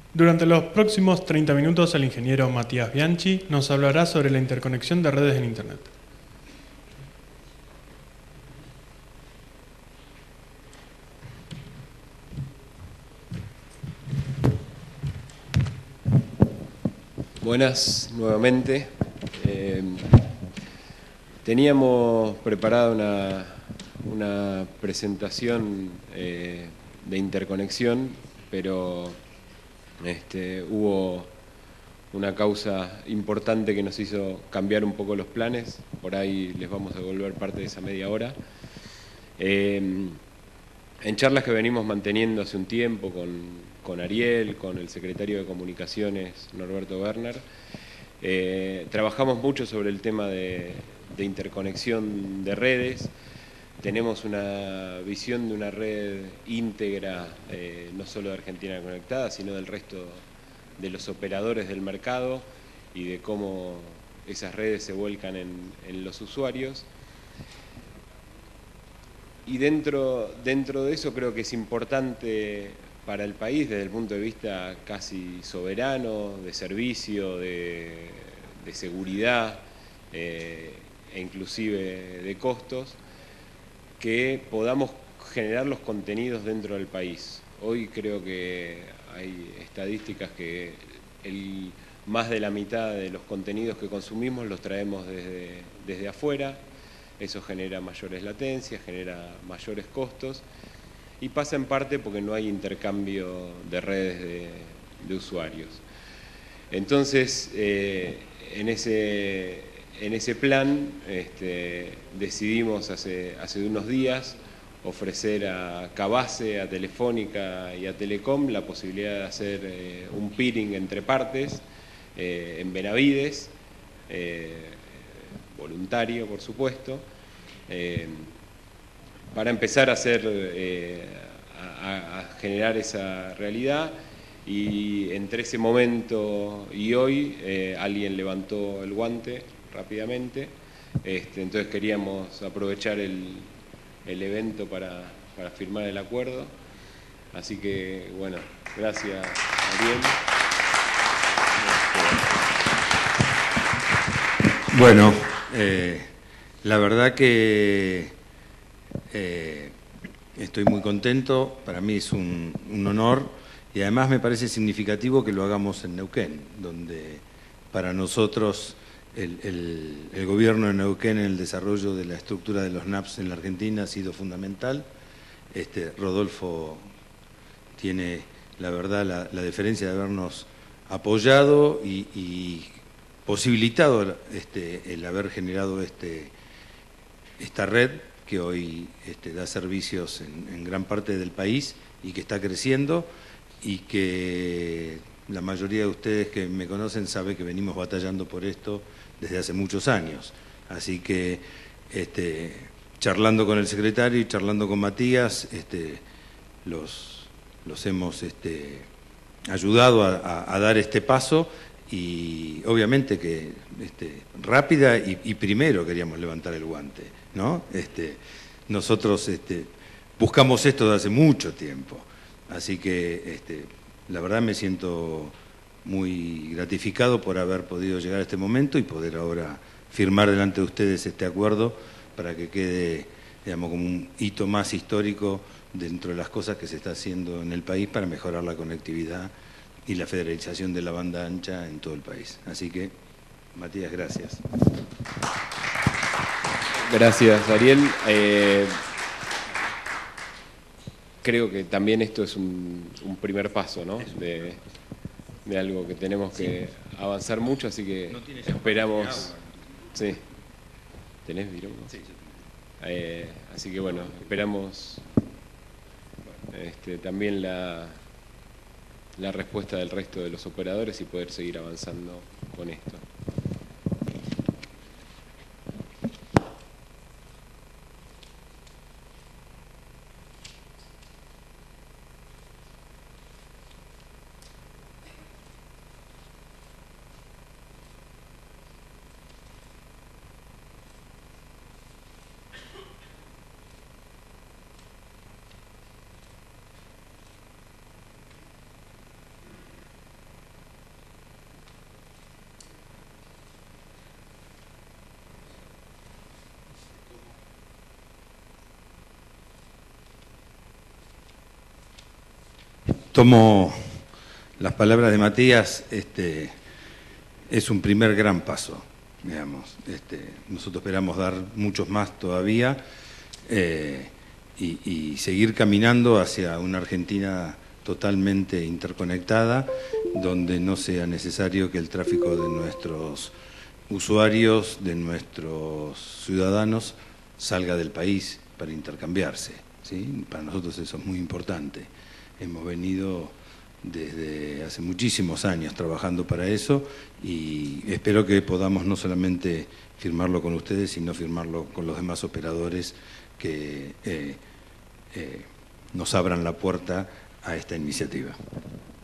Durante los próximos 30 minutos, el ingeniero Matías Bianchi nos hablará sobre la interconexión de redes en Internet. Buenas, nuevamente. Teníamos preparada una presentación de interconexión, pero hubo una causa importante que nos hizo cambiar un poco los planes. Por ahí les vamos a devolver parte de esa media hora. En charlas que venimos manteniendo hace un tiempo con Ariel, con el secretario de Comunicaciones, Norberto Werner, trabajamos mucho sobre el tema de interconexión de redes. Tenemos una visión de una red íntegra, no solo de Argentina Conectada, sino del resto de los operadores del mercado y de cómo esas redes se vuelcan en los usuarios. Y dentro de eso creo que es importante para el país desde el punto de vista casi soberano, de servicio, de seguridad e inclusive de costos, que podamos generar los contenidos dentro del país. Hoy creo que hay estadísticas que más de la mitad de los contenidos que consumimos los traemos desde afuera. Eso genera mayores latencias, genera mayores costos y pasa en parte porque no hay intercambio de redes de usuarios. Entonces, en ese plan decidimos hace unos días ofrecer a Cabase, a Telefónica y a Telecom la posibilidad de hacer un peering entre partes en Benavides, voluntario por supuesto, para empezar a generar esa realidad. Y entre ese momento y hoy alguien levantó el guante rápidamente, entonces queríamos aprovechar el evento para firmar el acuerdo. Así que bueno, gracias Ariel. Bueno, la verdad que estoy muy contento, para mí es un honor y además me parece significativo que lo hagamos en Neuquén, donde para nosotros el gobierno de Neuquén en el desarrollo de la estructura de los NAPs en la Argentina ha sido fundamental. Rodolfo tiene, la verdad, la deferencia de habernos apoyado y posibilitado el haber generado esta red que hoy da servicios en gran parte del país y que está creciendo y que la mayoría de ustedes que me conocen sabe que venimos batallando por esto desde hace muchos años. Así que charlando con el secretario y charlando con Matías, los hemos ayudado a dar este paso. Y obviamente que rápida y primero queríamos levantar el guante, ¿no? Nosotros buscamos esto desde hace mucho tiempo, así que la verdad me siento muy gratificado por haber podido llegar a este momento y poder ahora firmar delante de ustedes este acuerdo para que quede, digamos, como un hito más histórico dentro de las cosas que se está haciendo en el país para mejorar la conectividad y la federalización de la banda ancha en todo el país. Así que, Matías, gracias. Gracias, Ariel. Creo que también esto es un primer paso, ¿no? De algo que tenemos que avanzar mucho, así que esperamos... Sí. ¿Tenés virome? Sí. Así que bueno, esperamos también la respuesta del resto de los operadores y poder seguir avanzando con esto. tomo las palabras de Matías, es un primer gran paso, digamos. Nosotros esperamos dar muchos más todavía y seguir caminando hacia una Argentina totalmente interconectada, donde no sea necesario que el tráfico de nuestros usuarios, de nuestros ciudadanos, salga del país para intercambiarse, ¿sí? Para nosotros eso es muy importante. Hemos venido desde hace muchísimos años trabajando para eso y espero que podamos no solamente firmarlo con ustedes, sino firmarlo con los demás operadores que nos abran la puerta a esta iniciativa.